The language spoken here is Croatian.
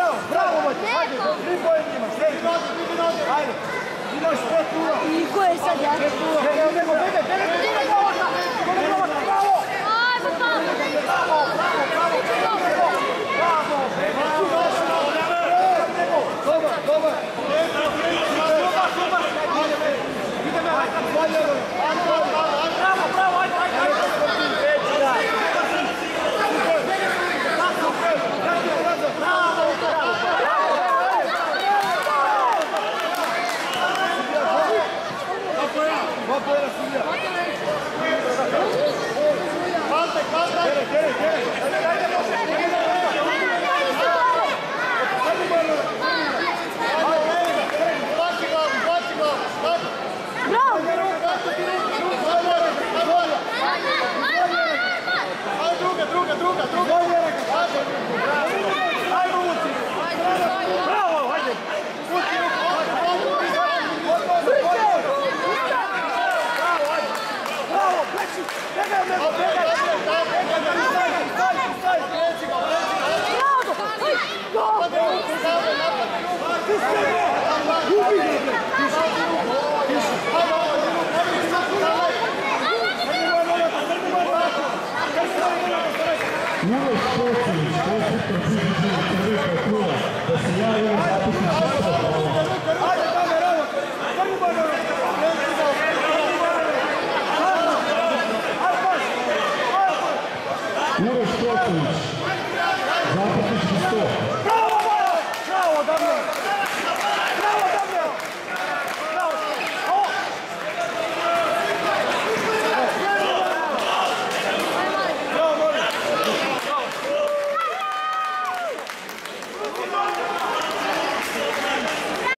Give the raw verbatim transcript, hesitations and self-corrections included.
bravo, bravo, Vojte, hajde, tri boje njima, šteri, hajde. Imaš pet ura. I ko je sad ja? Pet ura. Evo, nego, bebe, bebe, bebe, bravo! Ajmo tamo! Bravo, bravo, bravo!